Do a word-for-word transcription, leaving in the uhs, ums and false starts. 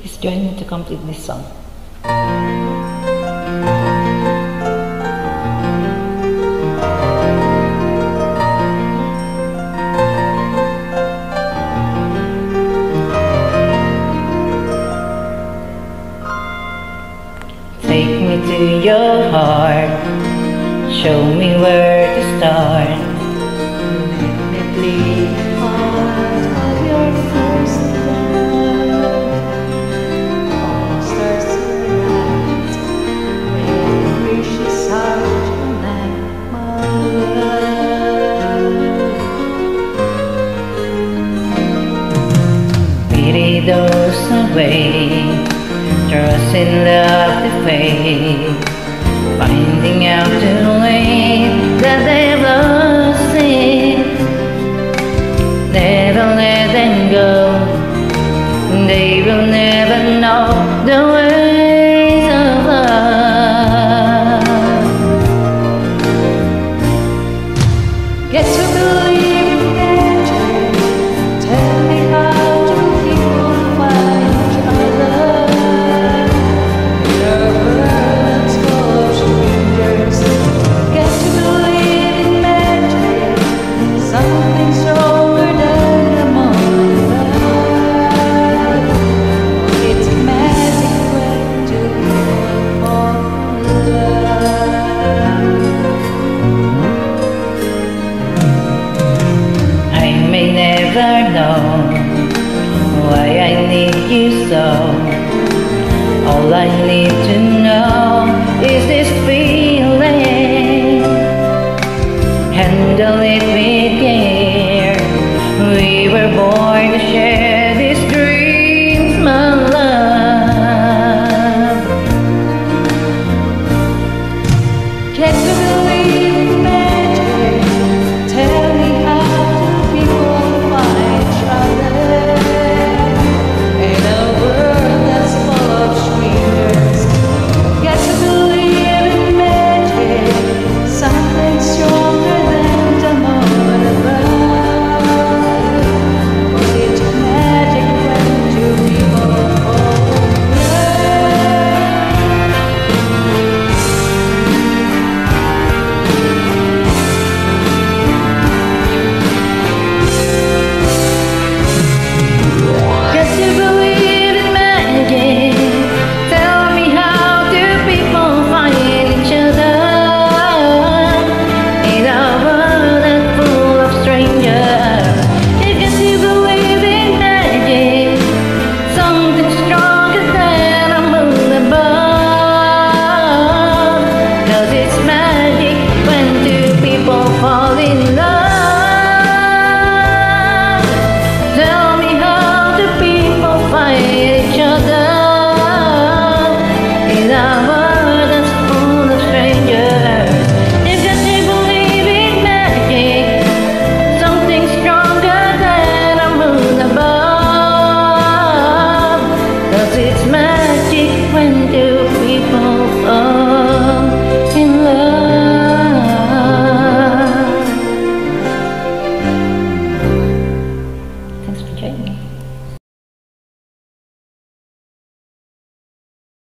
Please join me to complete this song. Take me to your heart, show me where to start. Let me play part of your first love. All stars tonight, when wishes are tonight, my love. Pity those away, trust in love to fade, finding out too late that they've lost it. Never let them go, they will never know the ways of love. Get to believe in magic. Tell me how do people find each other? Your words full of strangers. Get to believe in magic. Something stronger than the moment. It's a magic way to fall in love. I may never know why I need you so. All I need to know is this feeling. Handle it with care. We were born to